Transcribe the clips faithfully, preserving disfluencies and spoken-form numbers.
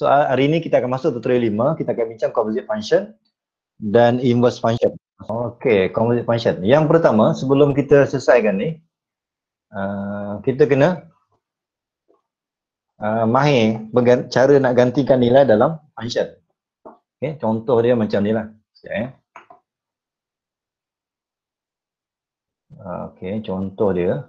soal hari ini kita akan masuk tutorial lima, kita akan bincang composite function dan inverse function. Okey, composite function. Yang pertama, sebelum kita selesaikan ni, uh, kita kena uh, mahir cara nak gantikan nilai dalam function. Okey, contoh dia macam ni lah. Sekejap ya. Okey, contoh dia.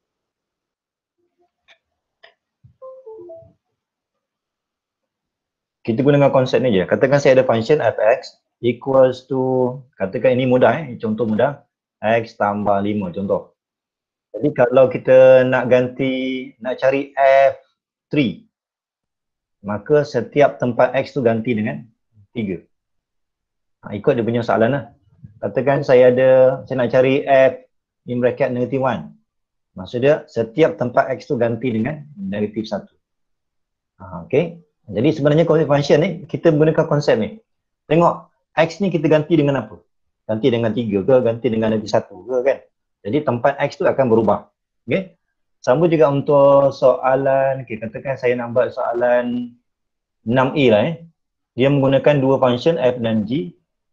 Kita gunakan konsep ni je. Katakan saya ada function f(x) equals to, katakan ini mudah eh, contoh mudah, x tambah lima contoh. Jadi kalau kita nak ganti, nak cari f tiga, maka setiap tempat x tu ganti dengan tiga. Ha, ikut dia punya soalan lah. Katakan saya ada, saya nak cari f in bracket negative one. Maksud dia setiap tempat x tu ganti dengan negatif satu. Ha, okay. Jadi sebenarnya composite function ni, kita menggunakan konsep ni. Tengok, x ni kita ganti dengan apa? Ganti dengan tiga ke, ganti dengan negatif satu ke kan? Jadi tempat x tu akan berubah. Okay? Sama juga untuk soalan, okay, katakan saya nak buat soalan enam A lah eh. Dia menggunakan dua function f dan g.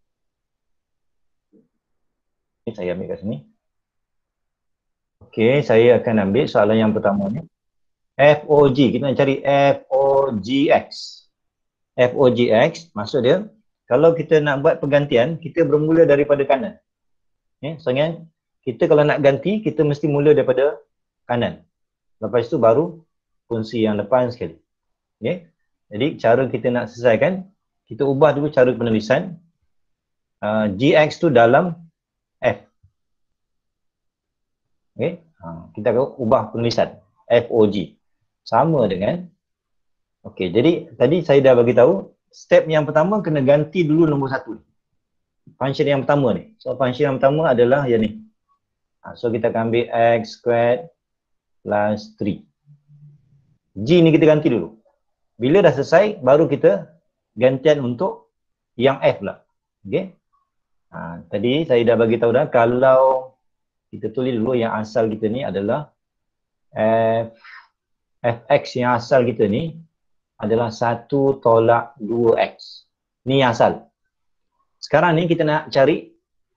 Okay, saya ambil kat sini. Okay, saya akan ambil soalan yang pertama ni. F O G, kita nak cari F O G X. F O G X, maksud dia, kalau kita nak buat pergantian, kita bermula daripada kanan. Okay, so kan, kita kalau nak ganti, kita mesti mula daripada kanan. Lepas tu baru fungsi yang depan sekali. Okay, jadi cara kita nak selesaikan, kita ubah dulu cara penulisan. Uh, G X tu dalam F. Okay, uh, kita akan ubah penulisan F O G. Sama dengan, okey, jadi tadi saya dah bagi tahu step yang pertama kena ganti dulu nombor satu. Function yang pertama ni. So function yang pertama adalah yang ni. Ha, so kita akan ambil x squared plus tiga. G ni kita ganti dulu. Bila dah selesai baru kita gantian untuk yang F lah. Okey. Ha, tadi saya dah bagi tahu dah kalau kita tulis dulu yang asal kita ni adalah F f(x) yang asal kita ni adalah satu tolak dua x. Ni yang asal. Sekarang ni kita nak cari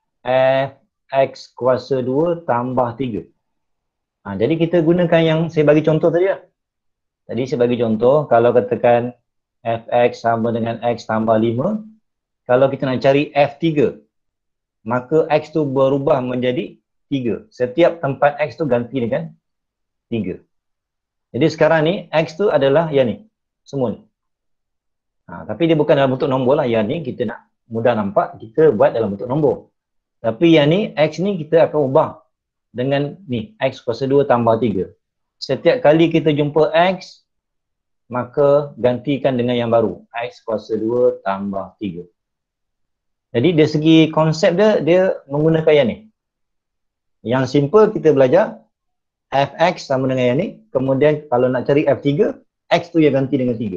f(x) kuasa dua tambah tiga. Ha, jadi kita gunakan yang saya bagi contoh tadi lah. Tadi saya bagi contoh, kalau katakan f(x) sama dengan x tambah lima, kalau kita nak cari f tiga, maka x tu berubah menjadi tiga. Setiap tempat x tu ganti dengan tiga. Jadi sekarang ni, x tu adalah yang ni, semua ni. Ha, tapi dia bukan dalam bentuk nombor lah, yang ni kita nak mudah nampak, kita buat dalam bentuk nombor. Tapi yang ni, x ni kita akan ubah dengan ni, x kuasa dua tambah tiga. Setiap kali kita jumpa x, maka gantikan dengan yang baru, x kuasa dua tambah tiga. Jadi dari segi konsep dia, dia menggunakan yang ni. Yang simple kita belajar, f(x) sama dengan yang ni, kemudian kalau nak cari f tiga, x tu yang ganti dengan tiga.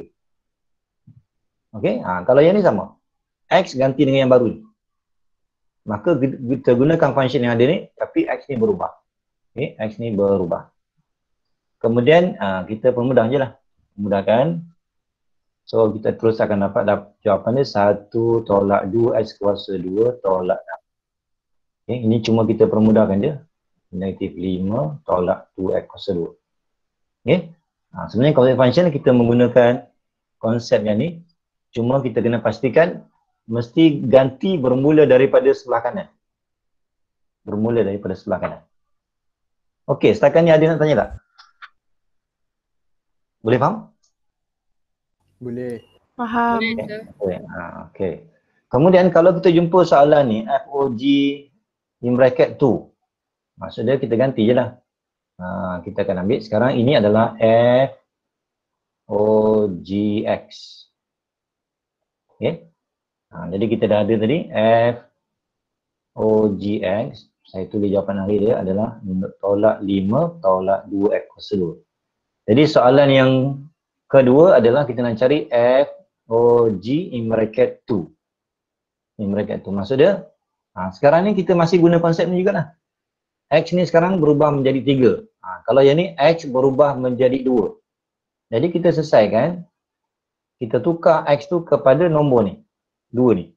Okey, ha, kalau yang ni sama, x ganti dengan yang baru ni. Maka kita gunakan function yang ada ni, tapi x ni berubah. Okey, x ni berubah. Kemudian ha, kita permudah je lah, mudahkan. So kita terus akan dapat, dapat jawapan dia satu tolak dua x kuasa dua tolak enam. Okey, ini cuma kita permudahkan je. Negatif lima tolak dua x kuasa dua. Okay. Ha, sebenarnya composite function kita menggunakan konsep yang ni. Cuma kita kena pastikan mesti ganti bermula daripada sebelah kanan. Bermula daripada sebelah kanan. Okey, setakat ni ada nak tanya tak? Boleh faham? Boleh. Faham. Okay. Ha, okay. Kemudian kalau kita jumpa soalan ni F O G in bracket two. Maksud dia kita ganti je lah. Ha, kita akan ambil sekarang ini adalah F O G X. Okay. Ha, jadi kita dah ada tadi F O G X. Saya tulis jawapan akhir dia adalah tolak lima tolak dua x kuasa dua. Jadi soalan yang kedua adalah kita nak cari F O G in bracket two. In bracket two. Maksud dia, ha, sekarang ni kita masih guna konsep ni juga lah. X ni sekarang berubah menjadi tiga. Ha, kalau yang ni X berubah menjadi dua. Jadi kita selesaikan, kita tukar X tu kepada nombor ni. dua ni.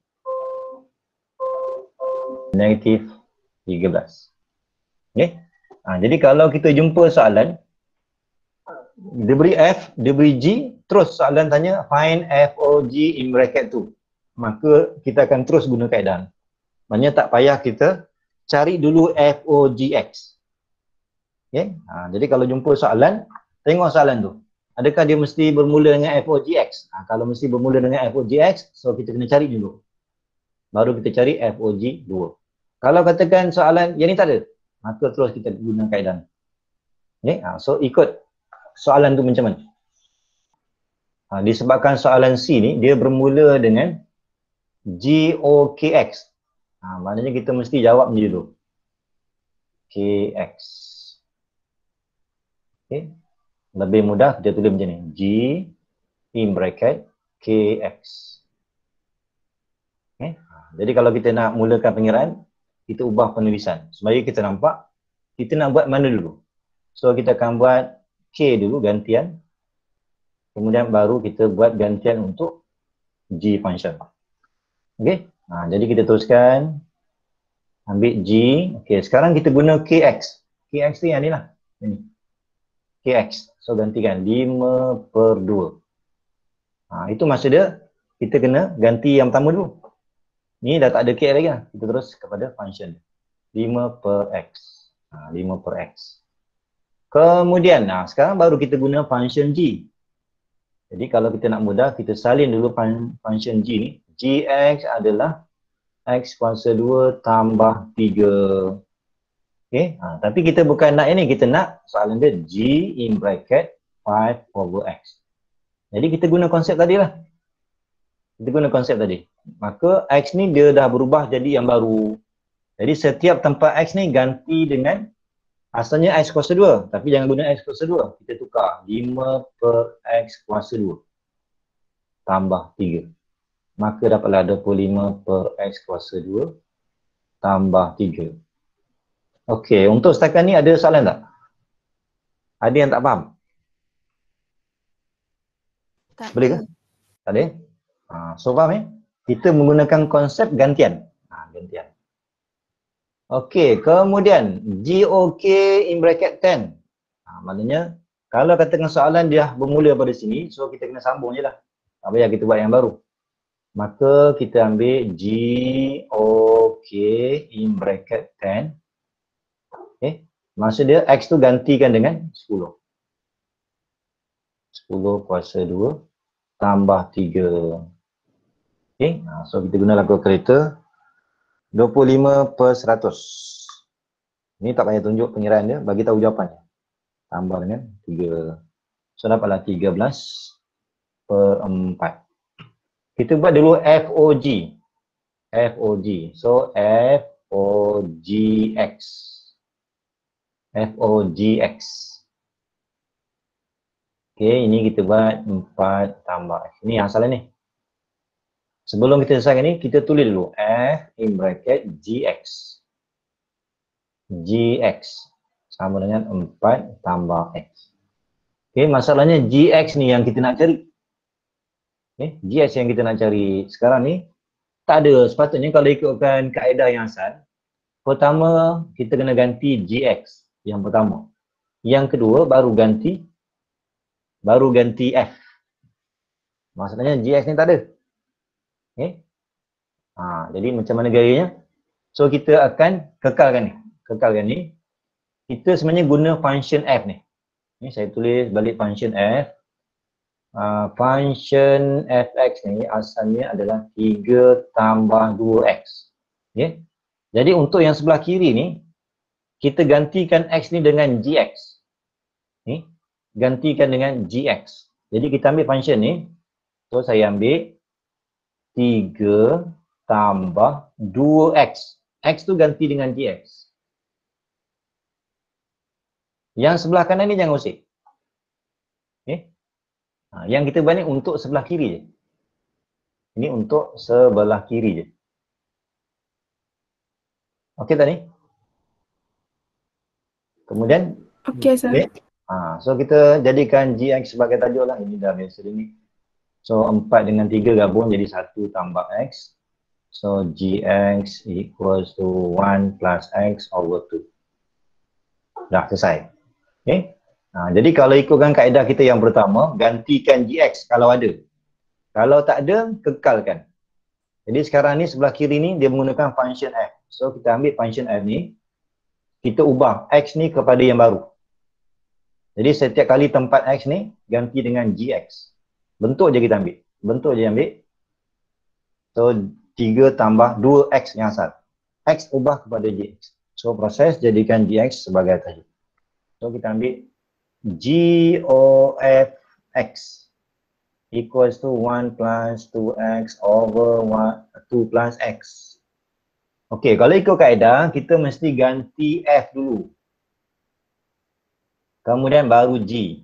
Negatif tiga belas. Okay. Ha, jadi kalau kita jumpa soalan, dia beri F, dia beri G, terus soalan tanya find F O G in bracket tu. Maka kita akan terus guna kaedah. Maksudnya tak payah kita cari dulu F O G X. Okay. Ha, jadi kalau jumpa soalan, tengok soalan tu. Adakah dia mesti bermula dengan F O G X? Ha, kalau mesti bermula dengan F O G X, so kita kena cari dulu. Baru kita cari F O G dua. Kalau katakan soalan yang ni tak ada, maka terus kita guna kaedah. Okay. Ha, so ikut soalan tu macam mana. Ha, disebabkan soalan C ni, dia bermula dengan G O K X. Ha, maknanya kita mesti jawab ni dulu. K X. Okay. Lebih mudah kita tulis macam ni. G in bracket K X. Okay. Jadi kalau kita nak mulakan pengiraan, kita ubah penulisan. Supaya kita nampak, kita nak buat mana dulu. So kita akan buat K dulu gantian. Kemudian baru kita buat gantian untuk G function. Okay. Ha, jadi kita teruskan. Ambil G. Okay. Sekarang kita guna K X. K X tu yang ni lah. Ini. K X. So gantikan lima per dua. Ha, itu maksud dia, kita kena ganti yang pertama dulu. Ni dah tak ada K lagi lah. Kita terus kepada function. lima per X. Ha, lima per X. Kemudian, nah sekarang baru kita guna function G. Jadi kalau kita nak mudah, kita salin dulu fun function G ni. Gx adalah X kuasa dua tambah tiga. Okay, ha, tapi kita bukan nak ini, kita nak soalan dia G in bracket lima over X. Jadi kita guna konsep tadi lah. Kita guna konsep tadi. Maka X ni dia dah berubah jadi yang baru. Jadi setiap tempat X ni ganti dengan, asalnya X kuasa dua, tapi jangan guna X kuasa dua. Kita tukar lima per X kuasa dua tambah tiga. Maka dapatlah dua puluh lima per X kuasa dua tambah tiga. Okey, untuk setakat ni ada soalan tak? Ada yang tak faham? Tak Boleh ke? Tak ada? Ha, so faham eh? Kita menggunakan konsep gantian. Ha, gantian. Okey, kemudian G O K in bracket sepuluh. Ha, maknanya kalau katakan soalan dia bermula pada sini, so kita kena sambung je lah. Tak payah kita buat yang baru. Maka kita ambil G O K in bracket sepuluh. Okay. Maksud dia X tu gantikan dengan sepuluh. sepuluh kuasa dua tambah tiga. Okay. Ha, so kita guna lagu kereta. dua puluh lima per seratus. Ini tak payah tunjuk pengiraan dia, bagi tahu jawapannya. Tambah dengan tiga. So dapatlah tiga belas per empat. Kita buat dulu F O G. F O G. So F O G X. F O G X. Okay, ini kita buat empat tambah X. Ini yang salah ni. Sebelum kita selesaikan ni, kita tulis dulu F in bracket G X. G X sama dengan empat tambah X. Okay, masalahnya G X ni yang kita nak cari. Okay, G X yang kita nak cari sekarang ni, tak ada. Sepatutnya kalau ikutkan kaedah yang asal, pertama kita kena ganti G X yang pertama. Yang kedua baru ganti, baru ganti F. Maksudnya G X ni tak ada. Okay. Ha, jadi macam mana gayanya? So kita akan kekalkan ni. Kekalkan ni. Kita sebenarnya guna function F ni. Ni saya tulis balik function F. Uh, function Fx ni asalnya adalah tiga tambah dua X. Okay. Jadi untuk yang sebelah kiri ni, kita gantikan X ni dengan Gx. Ni, gantikan dengan Gx. Jadi kita ambil function ni. So saya ambil tiga tambah dua X. X tu ganti dengan Gx. Yang sebelah kanan ni jangan usik. Okay. Ha, yang kita buat ni untuk sebelah kiri je. Ini untuk sebelah kiri je. Okey tak ni? Kemudian, okey, sir. Okay. Ha, so kita jadikan Gx sebagai tajuk lah. Ini dah biasa ni. So empat dengan tiga gabung jadi satu tambah X. So Gx equals to one plus X over two. Dah selesai. Okay. Ha, jadi kalau ikutkan kaedah kita yang pertama, gantikan Gx kalau ada. Kalau tak ada, kekalkan. Jadi sekarang ni sebelah kiri ni dia menggunakan function f. So kita ambil function f ni, kita ubah x ni kepada yang baru. Jadi setiap kali tempat x ni ganti dengan Gx. Bentuk je kita ambil. Bentuk je ambil. So tiga tambah dua x yang asal. X ubah kepada Gx. So proses jadikan Gx sebagai tajuk. So kita ambil G O F X equals to one plus two x over two plus x. Okey, kalau ikut kaedah, kita mesti ganti F dulu. Kemudian baru G.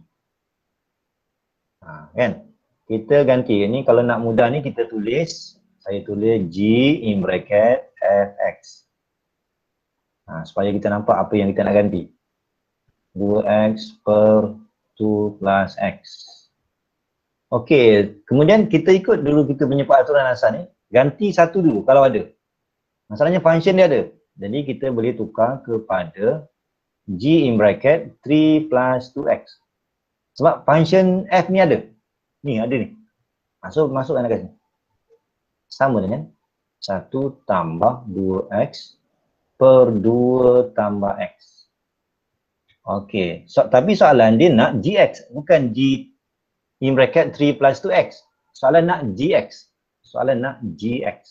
Ha, kan? Kita ganti. Ini kalau nak mudah ni kita tulis, saya tulis G in bracket F X. Ha, supaya kita nampak apa yang kita nak ganti. dua x per two plus x. Okey, kemudian kita ikut dulu kita punya peraturan asal ni, ganti satu dulu kalau ada. Masalahnya function dia ada. Jadi kita boleh tukar kepada G in bracket three plus two x. Sebab function f ni ada. Ni ada ni. Masuk masukkan dekat sini. Sama dengan satu tambah dua x per dua tambah x. Okey, so, tapi soalan dia nak Gx, bukan G in bracket three plus two x. Soalan nak Gx. Soalan nak Gx.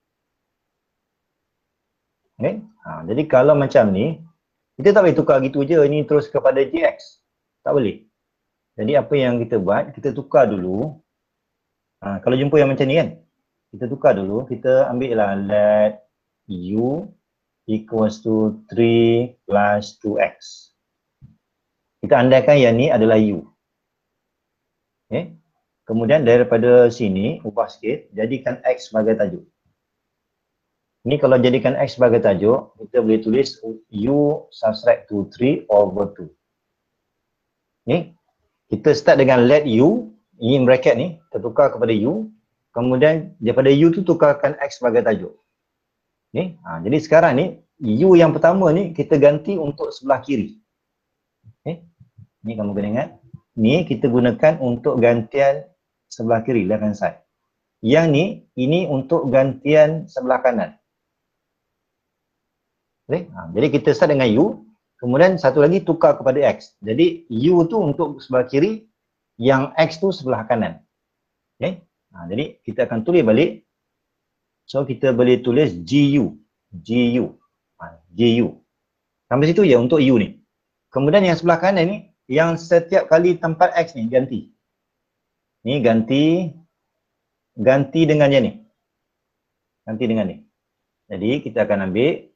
Okay? Ha, jadi kalau macam ni, kita tak boleh tukar gitu je, ini terus kepada Gx. Tak boleh. Jadi apa yang kita buat, kita tukar dulu. Ha, kalau jumpa yang macam ni kan, kita tukar dulu, kita ambil lah let u equals to three plus two x. Kita andaikan yang ni adalah u. Okay. Kemudian daripada sini, ubah sikit, jadikan x sebagai tajuk. Ini kalau jadikan x sebagai tajuk, kita boleh tulis u subtract to three over two. Okay. Kita start dengan let u, in bracket ni, tertukar kepada u. Kemudian daripada u tu tukarkan x sebagai tajuk. Okay. Ha, jadi sekarang ni, u yang pertama ni kita ganti untuk sebelah kiri. Okay. Ni kamu kena ingat. Ni kita gunakan untuk gantian sebelah kiri, left hand side. Yang ni, ini untuk gantian sebelah kanan. Okay. Ha, jadi kita start dengan u, kemudian satu lagi tukar kepada x. Jadi u tu untuk sebelah kiri, yang x tu sebelah kanan. Okay. Ha, jadi kita akan tulis balik. So kita boleh tulis gu, gu, ha, gu. Sampai situ je untuk u ni. Kemudian yang sebelah kanan ni, yang setiap kali tempat x ni ganti. Ni ganti, ganti dengan yang ni. Ganti dengan ni. Jadi kita akan ambil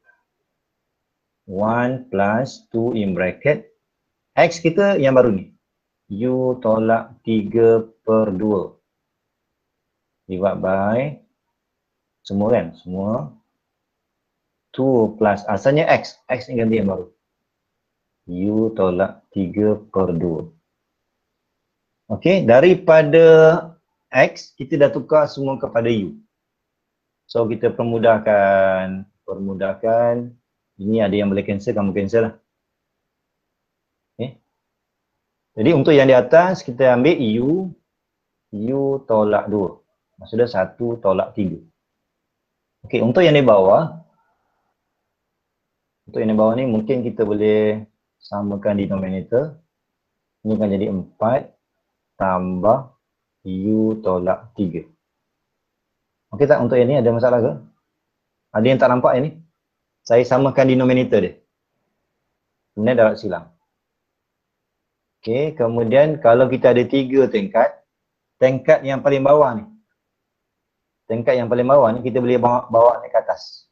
one plus two in bracket. X kita yang baru ni. U tolak tiga per dua. Divide by, semua kan? Semua. two plus, asalnya x. X ni ganti yang baru. U tolak tiga per dua. Okey, daripada x, kita dah tukar semua kepada u. So, kita permudahkan. Permudahkan. Ini ada yang boleh cancel, kamu cancel lah. Okay. Jadi, untuk yang di atas, kita ambil u. U tolak dua. Maksudnya satu tolak tiga. Okey, untuk yang di bawah. Untuk yang di bawah ni, mungkin kita boleh samakan denominator. Ini akan jadi empat tambah u tolak tiga. Okey tak untuk yang ni ada masalah ke? Ada yang tak nampak yang ni? Saya samakan denominator dia. Kemudian dapat silang. Okey, kemudian kalau kita ada tiga tingkat, tingkat yang paling bawah ni. Tingkat yang paling bawah ni kita boleh bawa, bawa naik ke atas.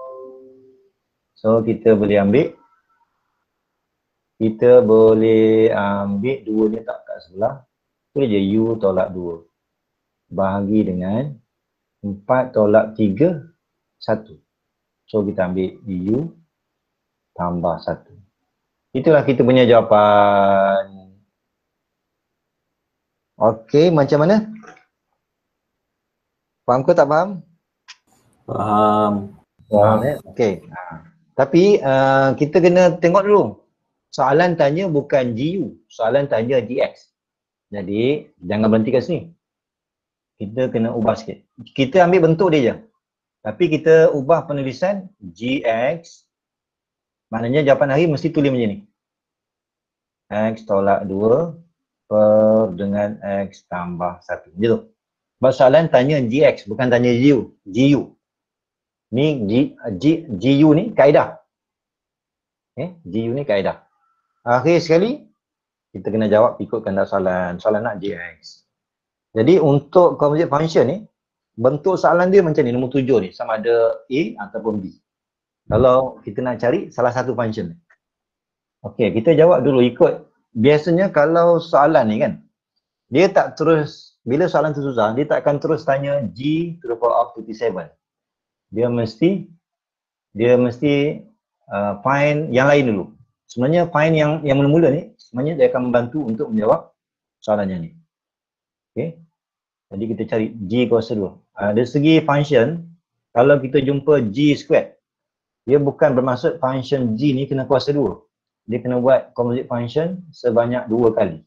So kita boleh ambil Kita boleh ambil dua ni tak kat sebelah. Tulis je u tolak dua. Bahagi dengan empat tolak tiga, satu. So kita ambil u tambah satu. Itulah kita punya jawapan. Okey, macam mana? Faham ke tak faham? Faham. Faham eh? Okey. Ha. Tapi uh, kita kena tengok dulu. Soalan tanya bukan G U, soalan tanya G X. Jadi jangan berhenti kat sini. Kita kena ubah sikit. Kita ambil bentuk dia je. Tapi kita ubah penulisan G X. Maknanya jawapan akhir mesti tulis macam ni. X tolak dua per dengan X tambah satu. Macam tu. Sebab soalan tanya G X bukan tanya G U. G U. Ni G, G, G U ni kaedah. Eh, G U ni kaedah. Akhir sekali, kita kena jawab ikutkan soalan. Soalan nak G X. Jadi untuk composite function ni, bentuk soalan dia macam ni, nombor tujuh ni. Sama ada A ataupun B. Kalau kita nak cari salah satu function. Okey, kita jawab dulu ikut. Biasanya kalau soalan ni kan, dia tak terus, bila soalan tu susah, dia tak akan terus tanya G to the power of thirty-seven. Dia mesti dia mesti uh, find yang lain dulu. Sebenarnya find yang yang mula-mula ni sebenarnya dia akan membantu untuk menjawab soalannya ni. Okey. Jadi kita cari G kuasa dua. Uh, dari segi function, kalau kita jumpa G squared, dia bukan bermaksud function G ni kena kuasa dua. Dia kena buat composite function sebanyak dua kali.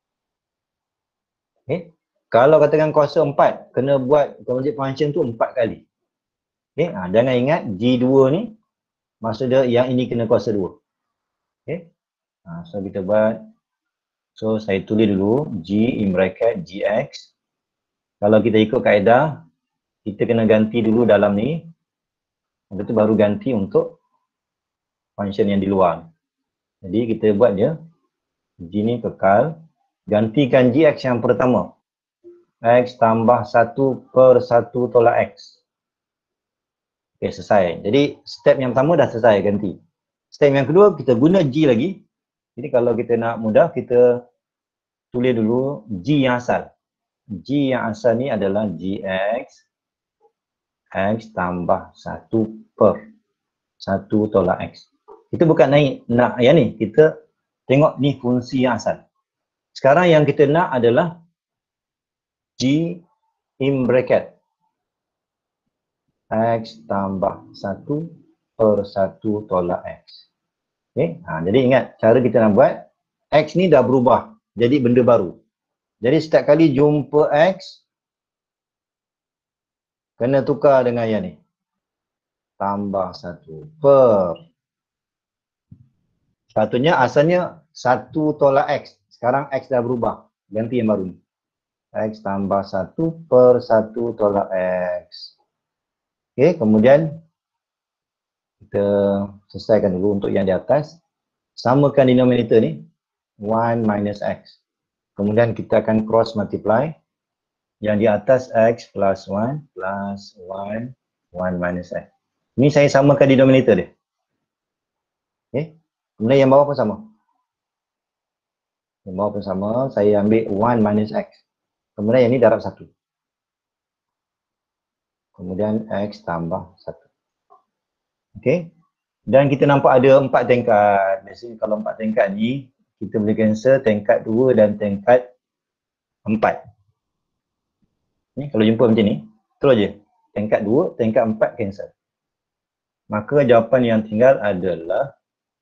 Okey. Kalau katakan kuasa empat, kena buat composite function tu empat kali. Okay, ha, jangan ingat G dua ni maksud dia yang ini kena kuasa dua. Okay. Ha, so kita buat, so saya tulis dulu G in bracket G X. Kalau kita ikut kaedah, kita kena ganti dulu dalam ni. Lepas tu baru ganti untuk function yang di luar. Jadi kita buat dia, G ni kekal. Gantikan G X yang pertama. X tambah satu per satu tolak X. Okey, selesai. Jadi step yang pertama dah selesai ganti. Step yang kedua kita guna G lagi. Jadi kalau kita nak mudah kita tulis dulu G yang asal. G yang asal ni adalah G X X tambah satu per satu tolak X. Kita bukan naik nak yang ni, kita tengok ni fungsi yang asal. Sekarang yang kita nak adalah G in bracket X tambah satu per satu tolak X. Okay. Ha, jadi ingat cara kita nak buat, X ni dah berubah jadi benda baru. Jadi setiap kali jumpa X, kena tukar dengan yang ni. Tambah satu per. Sepatutnya asalnya satu tolak X. Sekarang X dah berubah. Ganti yang baru ni. X tambah satu per satu tolak X. Okey, kemudian kita selesaikan dulu untuk yang di atas. Samakan denominator ni, one minus X. Kemudian kita akan cross multiply. Yang di atas X plus one plus one, one minus X. Ini saya samakan denominator dia. Okey, kemudian yang bawah pun sama. Yang bawah pun sama, saya ambil one minus X. Kemudian yang ni darab satu. Kemudian X tambah satu. Okey. Dan kita nampak ada empat tingkat. Biasanya kalau empat tingkat ni, kita boleh cancel tingkat dua dan tingkat empat. Ni kalau jumpa macam ni, terus je. Tingkat dua, tingkat empat cancel. Maka jawapan yang tinggal adalah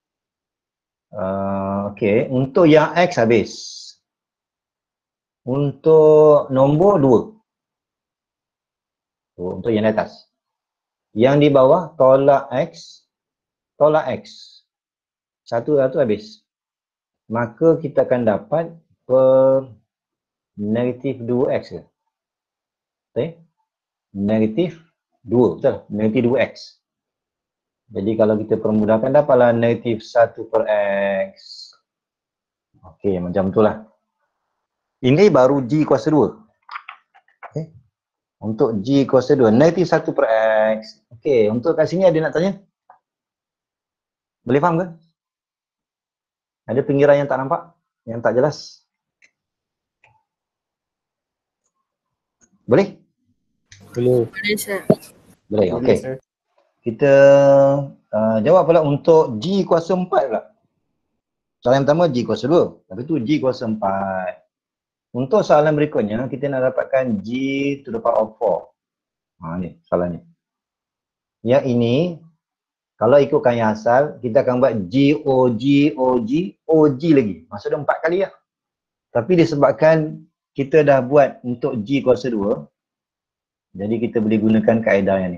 uh, okey, untuk yang X habis. Untuk nombor dua. Oh, untuk yang di atas. Yang di bawah tolak X, tolak X. Satu satu habis. Maka kita akan dapat per negatif dua X ke? Okay. Negatif dua, betul? Negatif dua X. Jadi kalau kita permudahkan dapatlah negatif satu per X. Okey, macam itulah. Ini baru G kuasa dua. Okay. Untuk G kuasa dua, negatif satu per X. Okey, untuk kat sini ada nak tanya? Boleh faham ke? Ada pinggiran yang tak nampak? Yang tak jelas? Boleh? Boleh. Boleh, Sir. Boleh, okey. Kita uh, jawab pula untuk G kuasa empat pula. Soalan yang pertama G kuasa dua, tapi tu G kuasa empat. Untuk soalan berikutnya, kita nak dapatkan G to the power of four. Ha, ni soalan ni. Yang ini, kalau ikutkan yang asal, kita akan buat G, O, G, O, G, O, G lagi. Maksudnya empat kali lah. Tapi disebabkan kita dah buat untuk G kuasa dua, jadi kita boleh gunakan kaedah yang ni.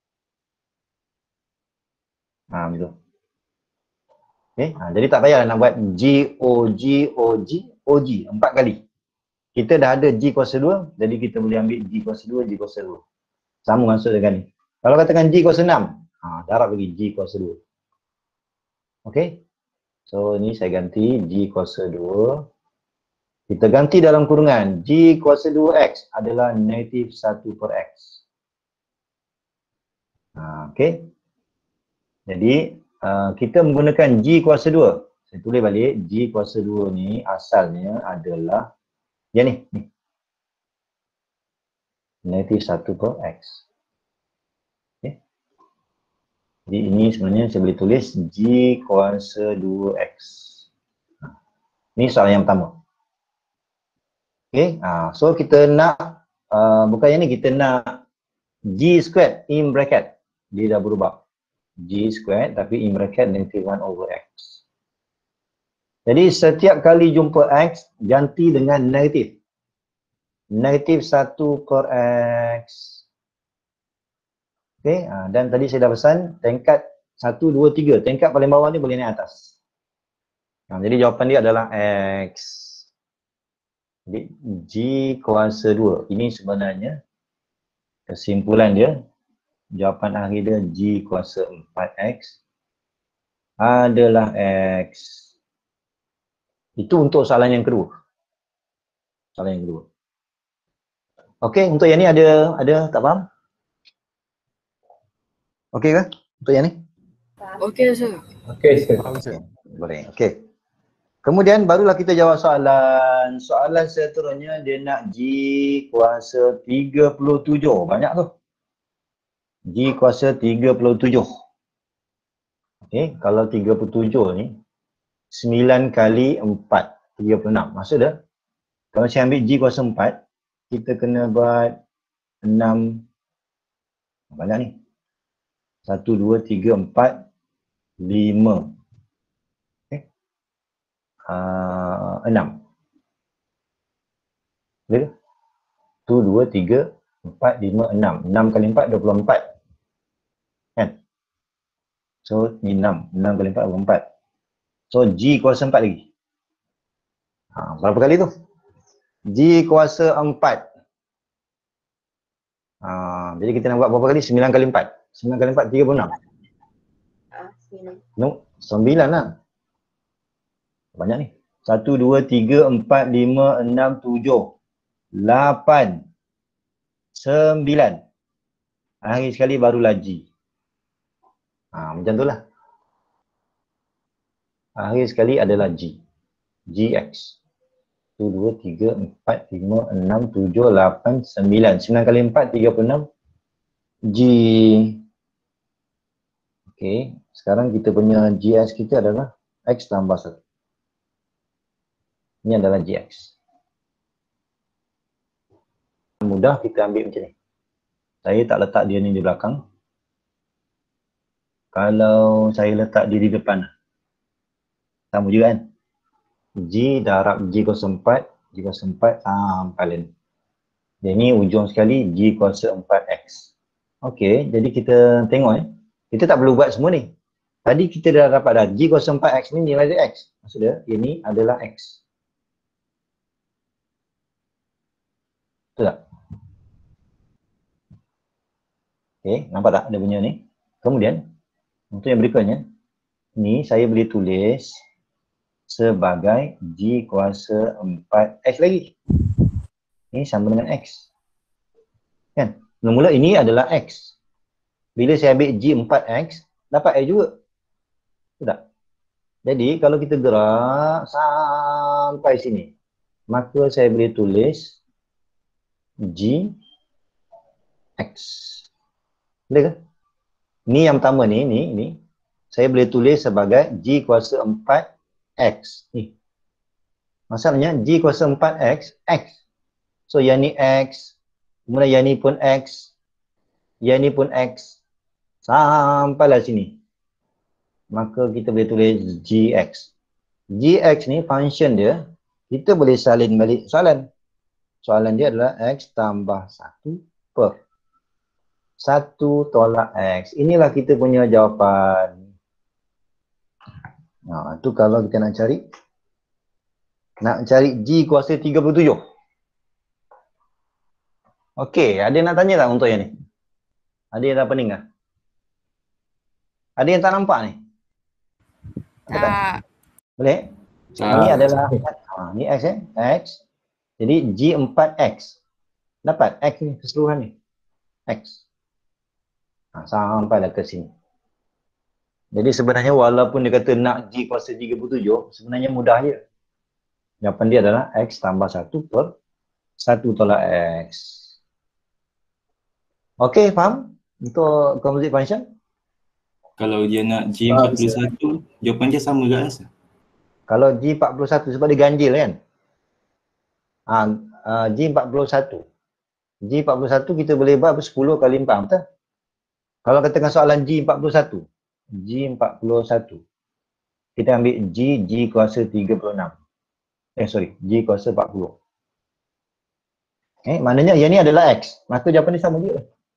Ha, betul. Okay. Ha, jadi tak payahlah nak buat G, O, G, O, G, O, G. Empat kali. Kita dah ada G kuasa dua, jadi kita boleh ambil G kuasa dua, G kuasa dua. Sama maksud dengan ni. Kalau katakan G kuasa enam, ha, darab lagi G kuasa dua. Okay. So, ni saya ganti G kuasa dua. Kita ganti dalam kurungan. G kuasa dua X adalah negatif satu per X. Ha, okay. Jadi, uh, kita menggunakan G kuasa dua. Saya tulis balik, G kuasa dua ni asalnya adalah yang ni. ni. Negatif satu per X. Okay. Jadi, ini sebenarnya saya boleh tulis G kuasa dua X. Ha. Ini soalan yang pertama. Okay, uh, so kita nak, uh, bukan yang ni, kita nak G squared in bracket. Dia dah berubah. G squared tapi in bracket negative one over X. Jadi setiap kali jumpa X, ganti dengan negatif. Negatif satu per X. Okay, uh, dan tadi saya dah pesan, tingkat satu, dua, tiga. Tingkat paling bawah ni boleh naik atas. Uh, jadi jawapan dia adalah X. Jadi G kuasa dua. Ini sebenarnya kesimpulan dia. Jawapan akhir dia G kuasa empat X adalah X. Itu untuk soalan yang kedua. Soalan yang kedua. Okey, untuk yang ni ada ada tak faham? Okey ke? Untuk yang ni? Okey, sir. Okey, sir. Faham, sir. Boleh. Okey. Kemudian barulah kita jawab soalan. Soalan seterusnya dia nak G kuasa tiga puluh tujuh. Banyak tu. G kuasa tiga puluh tujuh. Okey, kalau tiga puluh tujuh ni sembilan kali empat, tiga puluh enam. Maksud dia, kalau saya ambil G kuasa empat, kita kena buat enam. Banyak ni. satu, dua, tiga, empat, lima. Uh, enam. Boleh ke? satu, dua, tiga, empat, lima, enam. enam kali empat, dua puluh empat. Kan? So, ni enam. enam kali empat, dua puluh empat. So, G kuasa empat lagi. Ha, berapa kali tu? G kuasa empat. Ha, jadi kita nak buat berapa kali? sembilan kali empat. sembilan kali empat, tiga puluh enam. No, sembilan lah. Banyak ni. satu, dua, tiga, empat, lima, enam, tujuh, lapan, sembilan. Akhir sekali barulah G. Ha, macam tu lah. Akhir sekali adalah G. Gx. satu, dua, tiga, empat, lima, enam, tujuh, lapan, sembilan. sembilan kali empat, tiga puluh enam. G. Okey. Sekarang kita punya Gx kita adalah X tambah satu. Ini adalah Gx. Mudah kita ambil macam ni. Saya tak letak dia ni di belakang. Kalau saya letak dia di depan, sama juga kan? G darab G kuasa empat, G kuasa empat sampai lain. Jadi ni ujung sekali G kuasa empat X. Okey, jadi kita tengok eh. Kita tak perlu buat semua ni. Tadi kita dah dapat dah G kuasa empat X ni nilai dia X. Maksudnya ini adalah X. Betul tak? Okey, nampak tak dia punya ni? Kemudian, untuk yang berikutnya, ni saya boleh tulis sebagai G kuasa empat X lagi. Ini sama dengan X. Kan? Mula-mula ini adalah X. Bila saya ambil G empat X, dapat X juga. Betul tak? Jadi, kalau kita gerak sampai sini, maka saya boleh tulis G X. Boleh ke? Ni yang pertama ni, ni, ni. Saya boleh tulis sebagai G kuasa empat X. Ni. Masalahnya G kuasa empat X, X. So yang ni X, kemudian yang ni pun X. yang ni pun X, sampailah sini. Maka kita boleh tulis Gx. Gx ni function dia, kita boleh salin balik soalan. Soalan dia adalah X tambah satu per satu tolak X. Inilah kita punya jawapan. Nah, tu kalau kita nak cari. Nak cari G kuasa tiga puluh tujuh. Okey, ada yang nak tanya tak untuk yang ni? Ada yang dah pening tak? Ada yang tak nampak ni? Ada tak? Tak. Boleh? So, Ah. ini adalah, ha, ni X eh? X. Jadi G empat X. Dapat X ni, keseluruhan ni. X. Ha, sampailah ke sini. Jadi sebenarnya walaupun dia kata nak G kuasa tiga puluh tujuh, sebenarnya mudah je. Jawapan dia adalah X tambah satu per satu tolak X. Okey, faham? Untuk composite function? Kalau dia nak G empat puluh satu, jawapan dia sama ke rasa? Kalau G empat puluh satu sebab dia ganjil kan? Ha, uh, G empat puluh satu. G empat puluh satu kita boleh buat sepuluh kali empat, betul? Kalau katakan soalan G empat puluh satu. G empat puluh satu. Kita ambil G, G kuasa tiga puluh enam. Eh sorry, G kuasa empat puluh. Eh, maknanya yang ni adalah X. Maka jawapan dia sama juga.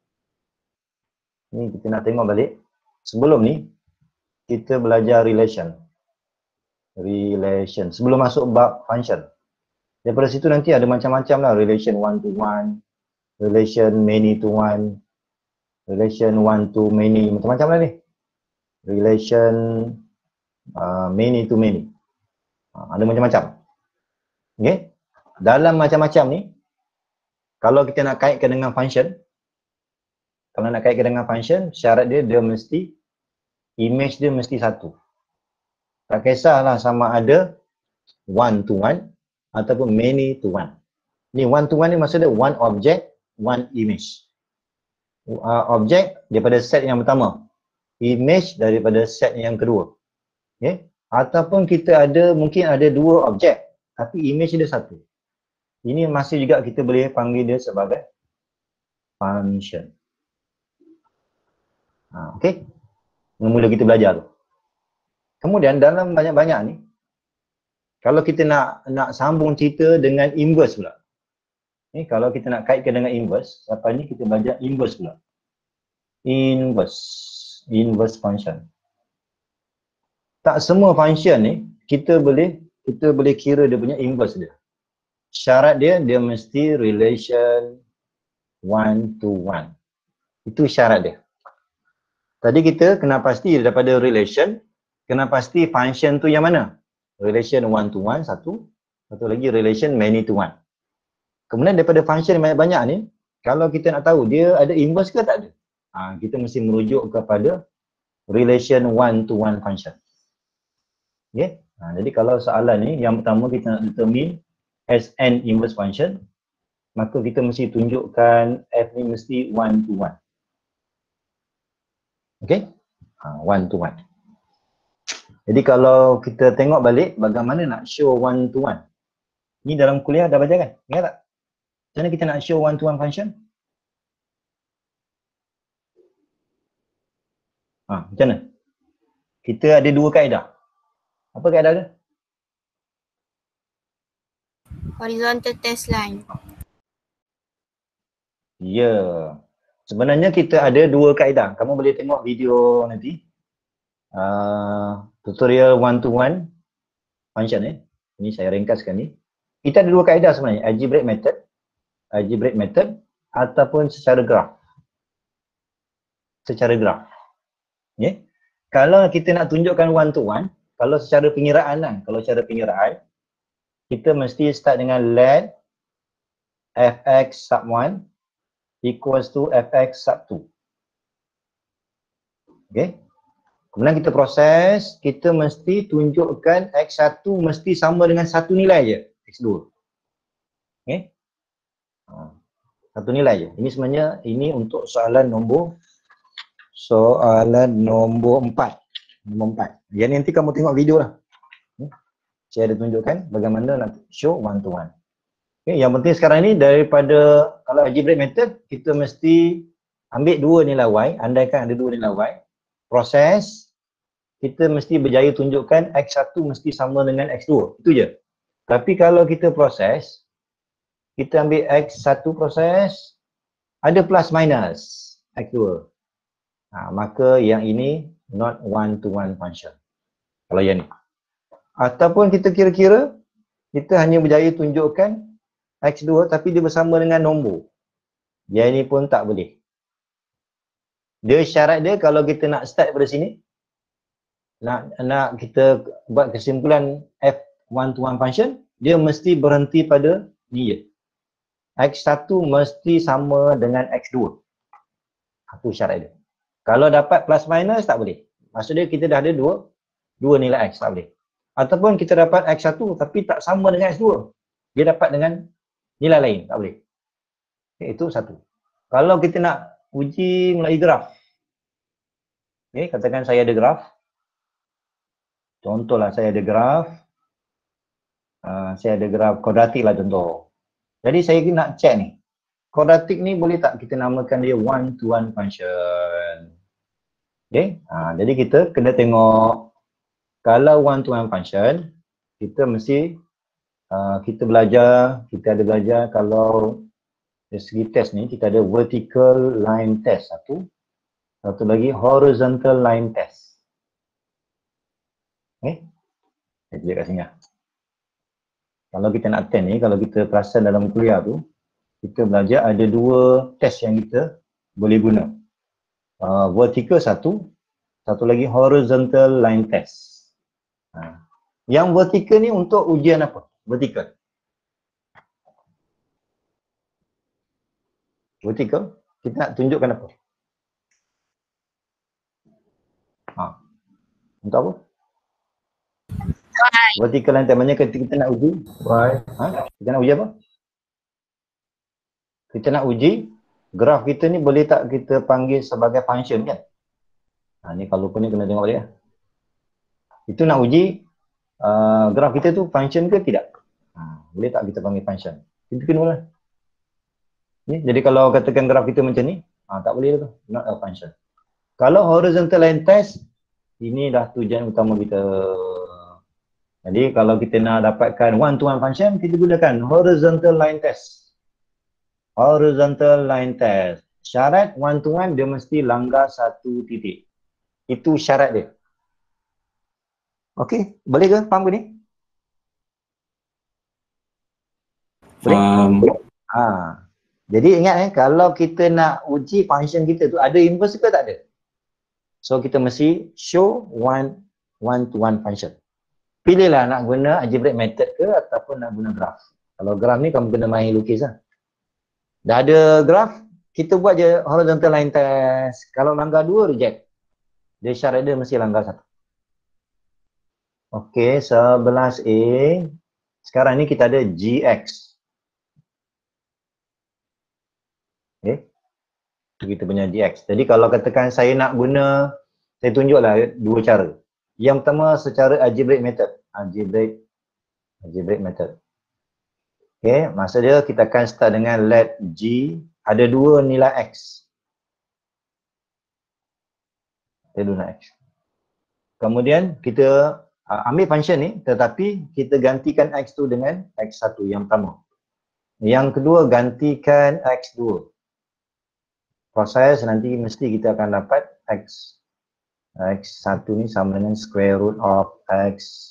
Ni kita nak tengok balik. Sebelum ni, kita belajar relation. Relation. Sebelum masuk bab function. Daripada situ nanti ada macam-macam lah. Relation one to one. Relation many to one. Relation one to many. Macam-macam lah ni. Relation uh, many to many. Uh, ada macam-macam. Okay. Dalam macam-macam ni, kalau kita nak kaitkan dengan function, kalau nak kaitkan dengan function, syarat dia, dia mesti, image dia mesti satu. Tak kisahlah sama ada one to one ataupun many to one. Ni one to one ni maksud dia one object, one image. Uh, objek daripada set yang pertama. Image daripada set yang kedua. Okay. Ataupun kita ada, mungkin ada dua objek, tapi image dia satu. Ini masih juga kita boleh panggil dia sebagai function. Ha, okay. Mula kita belajar tu. Kemudian dalam banyak-banyak ni, kalau kita nak nak sambung cerita dengan inverse pula. Ni kalau kita nak kaitkan dengan inverse, lepas ni kita belajar inverse pula. Inverse. Inverse function. Tak semua function ni kita boleh kita boleh kira dia punya inverse dia. Syarat dia dia mesti relation one to one. Itu syarat dia. Tadi kita kena pasti daripada relation, kena pasti function tu yang mana? Relation one to one satu, satu lagi relation many to one. Kemudian daripada function yang banyak-banyak ni, kalau kita nak tahu dia ada inverse ke tak ada? Ha, kita mesti merujuk kepada relation one to one function. Okay? Ha, jadi kalau soalan ni, yang pertama kita nak determine S N inverse function, maka kita mesti tunjukkan F ni mesti one to one. Okay? Ha, one to one. Jadi kalau kita tengok balik bagaimana nak show one to one. Ni dalam kuliah dah belajar kan? Ingat tak? Macam mana kita nak show one to one function? Ha, macam mana? Kita ada dua kaedah. Apa kaedah dia? Horizontal test line. Ya. Yeah. Sebenarnya kita ada dua kaedah. Kamu boleh tengok video nanti. Uh, tutorial one to one function eh. Ini saya ringkaskan ni. Kita ada dua kaedah sebenarnya. Algebraic method. Algebraic method ataupun secara graf. Secara graf. Okay. Kalau kita nak tunjukkan one to one, kalau secara pengiraan lah, kalau secara pengiraan, kita mesti start dengan let fx sub one equals to fx sub two. Okay. Kemudian kita proses, kita mesti tunjukkan x satu mesti sama dengan satu nilai je, x dua. Okay. Satu nilai je. Ini sebenarnya, ini untuk soalan nombor, soalan nombor empat. Nombor empat. Yang nanti kamu tengok video lah. Saya ada tunjukkan bagaimana nak show one to one. Okay, yang penting sekarang ni daripada kalau algebraic method kita mesti ambil dua nilai y, andaikan ada dua nilai y, proses, kita mesti berjaya tunjukkan X satu mesti sama dengan X dua. Itu je. Tapi kalau kita proses, kita ambil X satu proses, ada plus minus X dua. Ha, maka yang ini not one to one function. Kalau yang ni. Ataupun kita kira-kira, kita hanya berjaya tunjukkan X dua tapi dia bersama dengan nombor. Yang ini pun tak boleh. Dia syarat dia kalau kita nak start pada sini, nak nak kita buat kesimpulan F one to one function, dia mesti berhenti pada ni je. X satu mesti sama dengan X dua. Itu syarat dia. Kalau dapat plus minus tak boleh. Maksudnya kita dah ada dua dua nilai X, tak boleh. Ataupun kita dapat X satu tapi tak sama dengan X dua. Dia dapat dengan nilai lain, tak boleh. Okay, itu satu. Kalau kita nak uji melalui graf. Okay, katakan saya ada graf. Contohlah saya ada graf. Uh, saya ada graf kuadratik lah contoh. Jadi saya nak check ni. Kuadratik ni boleh tak kita namakan dia one to one function. Okay. Uh, jadi kita kena tengok. Kalau one to one function, kita mesti uh, kita belajar, kita ada belajar kalau dari segi test ni, kita ada vertical line test satu. Satu lagi horizontal line test. Okay. Saya tulis kat sini lah. Kalau kita nak attend ni, kalau kita perasan dalam kuliah tu, kita belajar ada dua test yang kita boleh guna. Uh, vertical satu, satu lagi horizontal line test. Uh. Yang vertical ni untuk ujian apa? Vertical. Vertical, kita nak tunjukkan apa? Ha. Untuk apa? Vertical line test, maknanya ketika kita nak uji, ha? Kita nak uji apa? Kita nak uji graf kita ni boleh tak kita panggil sebagai function kan? Ha, ni kalau pun ni kena tengok dia. Itu nak uji uh, graf kita tu function ke tidak? Ha, boleh tak kita panggil function? Itu kena lah. Ni, jadi kalau katakan graf kita macam ni, ha, tak boleh tu, not a function. Kalau horizontal line test, ini dah tujuan utama kita. Jadi kalau kita nak dapatkan one to one function, kita gunakan horizontal line test. Horizontal line test. Syarat one to one dia mesti langgar satu titik. Itu syarat dia. Okey, boleh ke? Faham ke ni? Boleh? Faham. Ha. Jadi ingat eh, kalau kita nak uji function kita tu ada inverse ke tak ada? So kita mesti show one one to one function. Pilihlah nak guna algebraic method ke ataupun nak guna graf. Kalau graf ni kamu kena main lukis lah. Dah ada graf, kita buat je horizontal line test. Kalau langgar dua, reject. Dia syarat dia mesti langgar satu. Okey, sebelas A. Sekarang ni kita ada G X. Okey. Itu kita punya G X. Jadi kalau katakan saya nak guna, saya tunjuklah dua cara. Yang pertama secara algebraic method. Algebraic, algebraic method. Okay, masa dia kita akan start dengan let G ada dua nilai X. Ada dua nilai X. Kemudian kita uh, ambil function ni tetapi kita gantikan X tu dengan X satu yang pertama. Yang kedua gantikan X dua. Proses nanti mesti kita akan dapat X. X satu ni sama dengan square root of X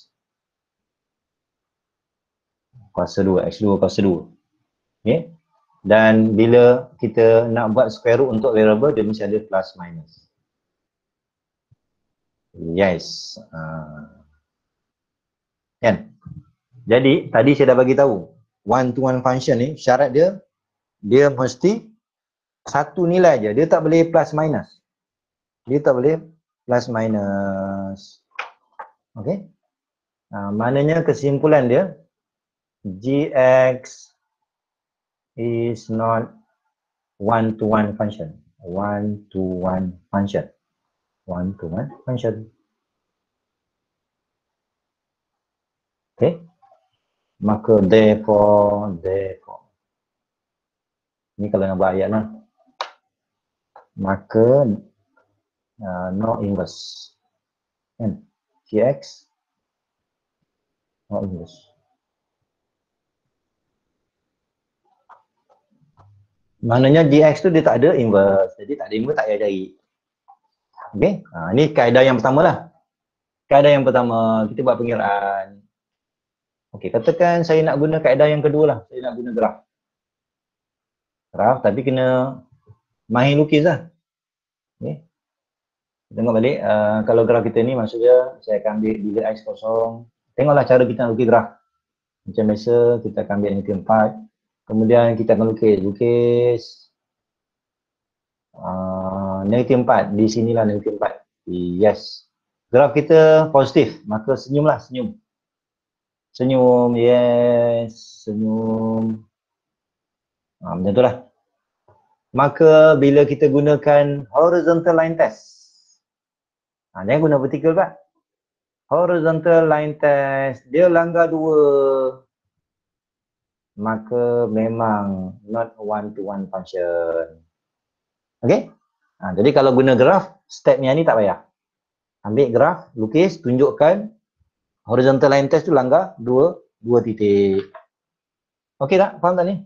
kuasa dua, X dua kuasa dua. Okay. Dan bila kita nak buat square root untuk variable, dia mesti ada plus minus. Yes. Uh. Kan? Jadi, tadi saya dah bagi tahu, one to one function ni, syarat dia, dia mesti satu nilai je. Dia tak boleh plus minus. Dia tak boleh plus minus. Okay. Uh, maknanya kesimpulan dia, G X is not one to one function. One to one function. One to one function. Okay. Maka therefore, therefore. Ni kalau nak buat ayat lah. maka uh, no inverse. Kan? Gx no inverse. Maknanya Gx tu dia tak ada inverse. Jadi tak ada inverse tak payah cari. Okey. Ha, ini kaedah yang pertama lah. Kaedah yang pertama, kita buat pengiraan. Okey, katakan saya nak guna kaedah yang kedua lah. Saya nak guna graf. Graf tapi kena mahir lukis lah. Okey. Tengok balik, uh, kalau graf kita ni maksudnya saya akan ambil bila X kosong. Tengoklah cara kita nak lukis graf. Macam biasa, kita akan ambil negatif empat. Kemudian kita akan lukis. Lukis uh, negatif empat. Di sinilah negatif empat. Yes. Graf kita positif. Maka senyumlah, senyum. Senyum, yes. Senyum. Ha, macam itulah. Maka bila kita gunakan horizontal line test. Ha, jangan guna vertical Pak. Horizontal line test. Dia langgar dua. Maka memang not one to one function. Okay? Ha, jadi kalau guna graf, stepnya ni tak payah. Ambil graf, lukis, tunjukkan horizontal line test tu langgar dua, dua titik. Okey tak? Faham tak ni?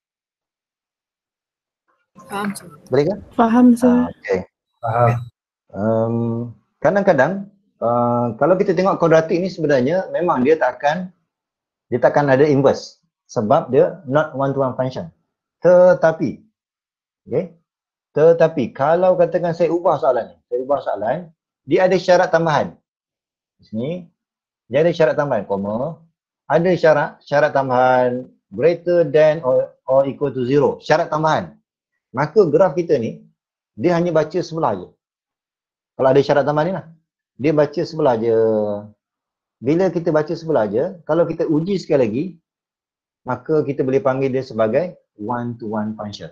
Faham sir. Boleh ke? Faham sir. Ha, okay. Faham. Um, kadang-kadang uh, kalau kita tengok kuadratik ni sebenarnya memang dia tak akan dia tak akan ada inverse. Sebab dia not one to one function. Tetapi, okay, tetapi kalau katakan saya ubah soalan ni, saya ubah soalan, dia ada syarat tambahan. Di sini, dia ada syarat tambahan, koma, ada syarat syarat tambahan greater than or, or equal to zero, syarat tambahan. Maka graf kita ni, dia hanya baca sebelah je. Kalau ada syarat tambahan ni lah, dia baca sebelah je. Bila kita baca sebelah je, kalau kita uji sekali lagi, maka kita boleh panggil dia sebagai one to one function.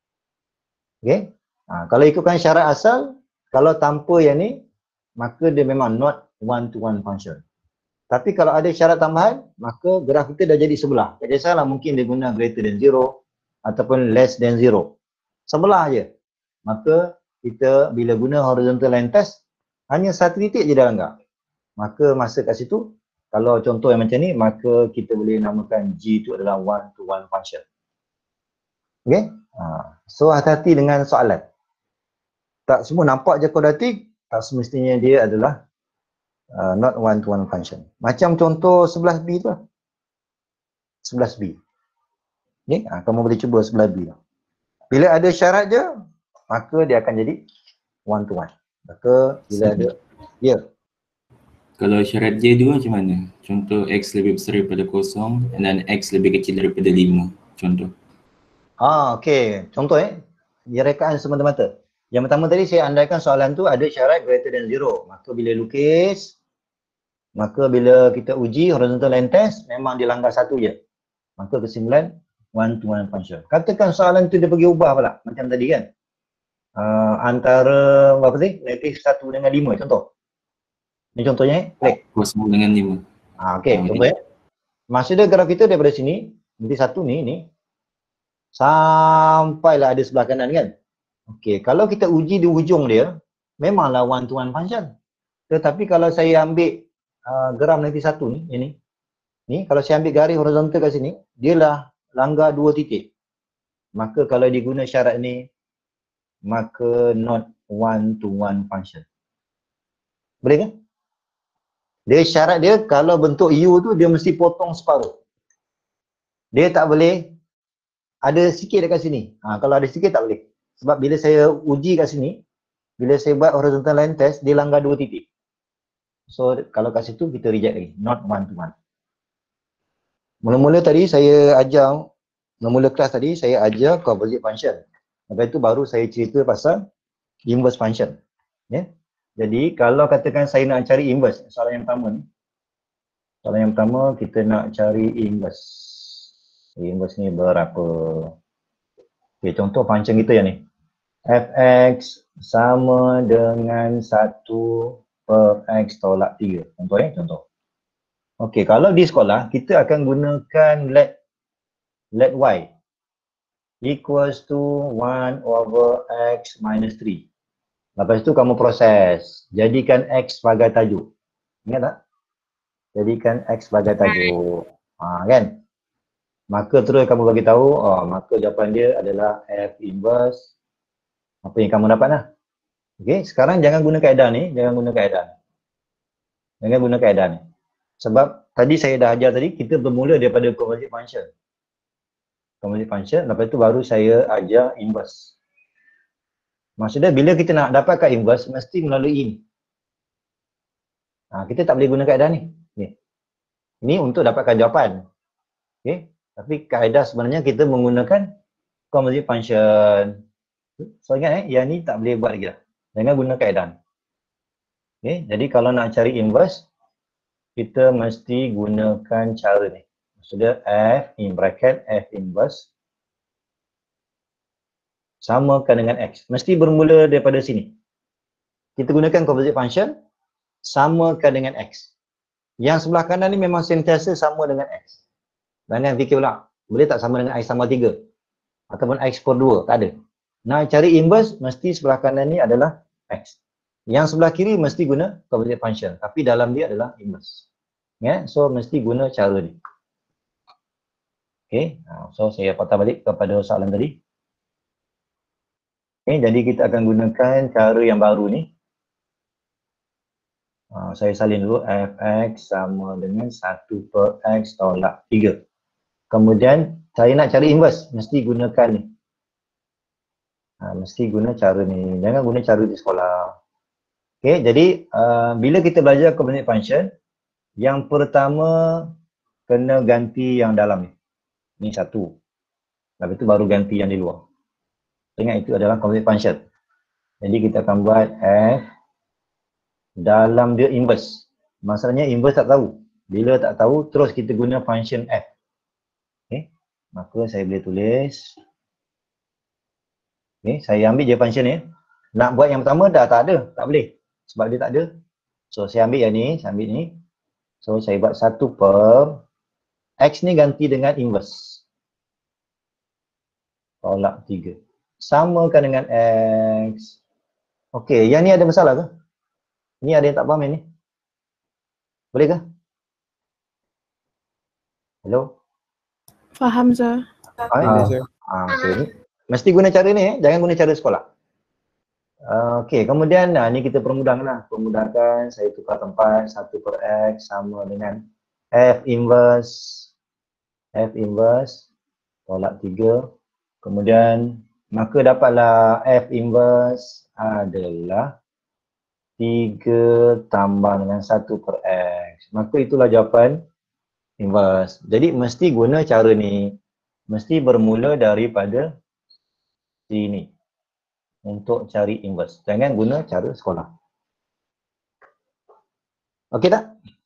Okay? Ha, kalau ikutkan syarat asal, kalau tanpa yang ni, maka dia memang not one to one function. Tapi kalau ada syarat tambahan, maka graf kita dah jadi sebelah. Tak kisahlah mungkin dia guna greater than zero ataupun less than zero. Sebelah je. Maka kita bila guna horizontal line test, hanya satu titik je dah langgar. Maka masa kat situ, kalau contoh yang macam ni, maka kita boleh namakan G itu adalah one to one function. Okay? Ha. So hati-hati dengan soalan. Tak semua nampak je kuadratik, tak semestinya dia adalah uh, not one to one function. Macam contoh sebelas B tu lah. sebelas B. Okay? Ha, kamu boleh cuba sebelas B tu. Bila ada syarat je, maka dia akan jadi one to one. Maka bila ada, ya. Yeah. Kalau syarat J dua macam mana? Contoh X lebih besar daripada kosong dan X lebih kecil daripada lima. Contoh. Ah, okey. Contoh eh. Dia rekaan semata-mata. Yang pertama tadi saya andaikan soalan tu ada syarat greater than zero. Maka bila lukis, maka bila kita uji horizontal line test, memang dia langgar satu je. Maka kesimpulan one to one function. Katakan soalan tu dia pergi ubah pula. Macam tadi kan. Uh, antara apa sih? Negatif satu dengan lima contoh. Ni contohnya eh. Klik. Kosong dengan lima. Ah, okey, contoh eh. Maksudnya graf kita daripada sini, nanti satu ni, ni. Sampailah ada sebelah kanan kan. Okey, kalau kita uji di ujung dia, memanglah one to one function. Tetapi kalau saya ambil uh, graf nanti satu ni, ini. Ni, kalau saya ambil garis horizontal kat sini, dia lah langgar dua titik. Maka kalau diguna syarat ni, maka not one to one function. Boleh kan? Dia syarat dia kalau bentuk U tu dia mesti potong separuh. Dia tak boleh ada sikit dekat sini. Ha, kalau ada sikit tak boleh. Sebab bila saya uji kat sini, bila saya buat horizontal line test, dia langgar dua titik. So kalau kat situ kita reject lagi. Not one to one. Mula-mula tadi saya ajar, mula-mula kelas tadi saya ajar composite function. Lepas itu baru saya cerita pasal inverse function. Ya. Yeah? Jadi kalau katakan saya nak cari inverse, soalan yang pertama ni. Soalan yang pertama kita nak cari inverse. Inverse ni berapa? Okay, contoh function kita yang ni. Fx sama dengan satu per x tolak tiga. Contoh ya, contoh. Okey, kalau di sekolah kita akan gunakan let let y. equals to one over x minus three. Lepas tu kamu proses. Jadikan x sebagai tajuk. Ingat tak? Jadikan x sebagai tajuk. Ha, kan? Maka terus kamu bagi tahu, oh, maka jawapan dia adalah F inverse apa yang kamu dapat lah. Okey, sekarang jangan guna kaedah ni, jangan guna kaedah ni. Jangan guna kaedah ni. Sebab tadi saya dah ajar tadi, kita bermula daripada composite function. Composite function, lepas tu baru saya ajar inverse. Maksudnya bila kita nak dapatkan inverse, mesti melalui ini. Ha, kita tak boleh guna kaedah ni. ni. Ini untuk dapatkan jawapan. Okay. Tapi kaedah sebenarnya kita menggunakan composite function. So ingat eh, yang ni tak boleh buat lagi lah. Jangan guna kaedah ni. Okay. Jadi kalau nak cari inverse, kita mesti gunakan cara ni. Maksudnya F in bracket, F inverse samakan dengan X. Mesti bermula daripada sini. Kita gunakan composite function, samakan dengan X. Yang sebelah kanan ni memang sentiasa sama dengan X. Jangan fikir pula, boleh tak sama dengan X tambah tiga? Ataupun X per dua? Tak ada. Nak cari inverse, mesti sebelah kanan ni adalah X. Yang sebelah kiri mesti guna composite function. Tapi dalam dia adalah inverse. Yeah? So, mesti guna cara ni. Okay, so saya patah balik kepada soalan tadi. Okay, jadi kita akan gunakan cara yang baru ni. Uh, saya salin dulu Fx sama dengan satu per X tolak tiga. Kemudian saya nak cari inverse, mesti gunakan ni. Uh, mesti guna cara ni, jangan guna cara di sekolah. Okay, jadi uh, bila kita belajar composite function, yang pertama kena ganti yang dalam ni. Ni satu. Lepas itu baru ganti yang di luar. Ingat itu adalah composite function. Jadi kita akan buat F dalam dia inverse. Masalahnya inverse tak tahu. Bila tak tahu, terus kita guna function F. Okay. Maka saya boleh tulis. Okay. Saya ambil je function ni. Nak buat yang pertama dah tak ada. Tak boleh. Sebab dia tak ada. So saya ambil yang ni. Saya ambil ni. So saya buat satu per X ni ganti dengan inverse. Tolak tiga. Samakan dengan X. Okey, yang ni ada masalah ke? Ni ada yang tak faham yang ni? Boleh ke? Hello? Faham, Zah. Ah, ah, okay. Mesti guna cara ni, eh? Jangan guna cara sekolah. Uh, Okey, kemudian nah, ni kita permudahkan lah. Permudahkan, saya tukar tempat satu per X sama dengan F inverse. F inverse tolak tiga. Kemudian maka dapatlah F inverse adalah tiga tambah dengan satu per X. Maka itulah jawapan inverse. Jadi mesti guna cara ni. Mesti bermula daripada sini untuk cari inverse. Jangan guna cara sekolah. Okey tak?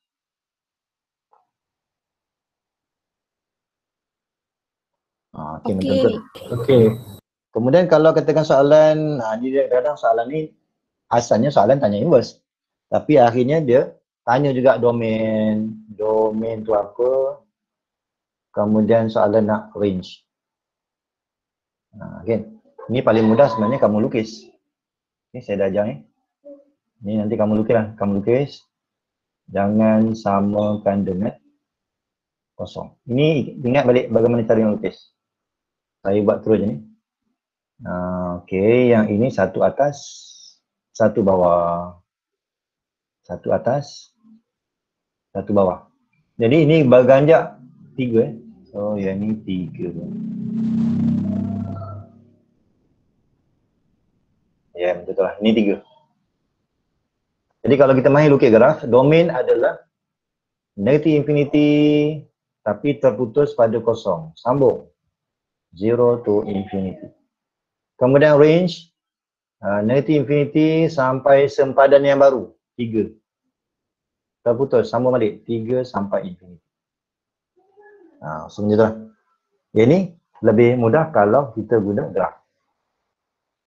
Okey, Okey. betul. Okey. Kemudian kalau katakan soalan, ha, ni dia kadang soalan ni asalnya soalan tanya inverse. Tapi akhirnya dia tanya juga domain. Domain tu apa? Kemudian soalan nak range. Ha, okay. Ni paling mudah sebenarnya kamu lukis. Okay, saya dah ajar ni. Ni nanti kamu lukis lah. Kamu lukis. Jangan samakan dengan kosong. Ini ingat balik bagaimana cara lukis. Saya buat terus je ni. Uh, Okey, yang ini satu atas, satu bawah. Satu atas, satu bawah. Jadi ini berganjak tiga. Eh. So yang ini tiga. Ya, yeah, betul lah. Ini tiga. Jadi kalau kita main lukis graf, domain adalah negative infinity tapi terputus pada kosong. Sambung. Zero to infinity. Kemudian range, uh, negative infinity sampai sempadan yang baru. Tiga. Terputus. Sambung balik. Tiga sampai infinity. Uh, so macam tu lah. Yang ni lebih mudah kalau kita guna graf.